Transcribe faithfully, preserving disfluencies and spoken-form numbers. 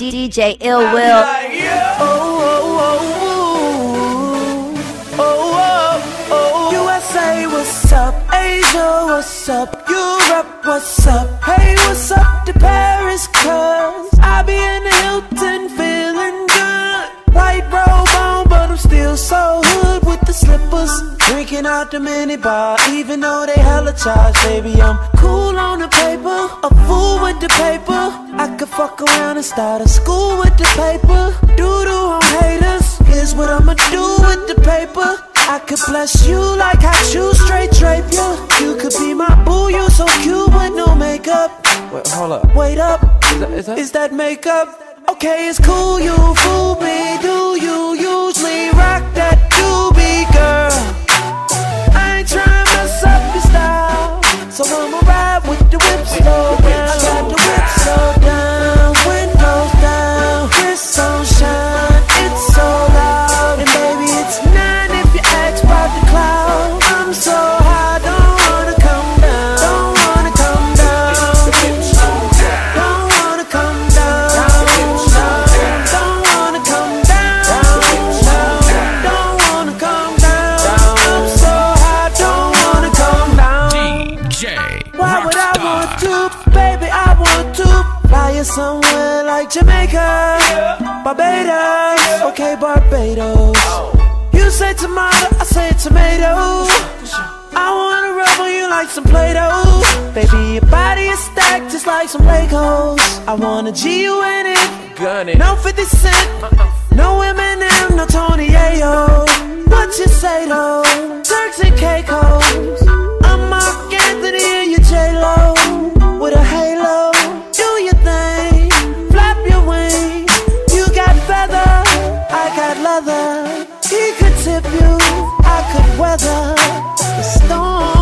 D J Ill Will. Like, yeah. Oh, oh, oh, oh, oh, oh. U S A, what's up? Asia, what's up? Europe, what's up? Hey, what's up to Paris? Cause I be in the Hilton feeling good. White robe on, but I'm still so hood with the slippers. Drinking out the minibar, even though they hella charge. Baby, I'm cool on the paper, a fool with the paper. I could fuck around and start a school with the paper. Doo-doo on haters, here's what I'ma do with the paper. I could bless you like I choose straight drape you. You could be my boo, you so cute with no makeup. Wait, hold up. Wait up, Is that, is that? is that makeup? Okay, it's cool, you fool me. Do you usually rock that doobie, girl? I ain't tryna mess up your style, so I'ma ride with the whip slow down. I got the whip slow down, windows down, wrist on shine, it's so loud. And baby, it's nine if you ask about the cloud. I'm so high, don't wanna come down, don't wanna come down, don't wanna come down, don't wanna come down, don't wanna come down. I'm so high, don't wanna come down. D J Why would I want Rockstar. to, baby, I want to fly you somewhere like Jamaica, Barbados, okay, Barbados. You say tomato, I say tomato. I wanna rub on you like some Play-Doh. Baby, your body is stacked just like some Legos. I wanna G you in it, Gun it. no fifty cent, no Eminem, no Tony Ayo. What you say though? Turks and Caicos. I'm Mark Anthony and you J-Lo with a halo. Do your thing, flap your wings. You got feather, I got leather. He could tip you, I could weather the storm.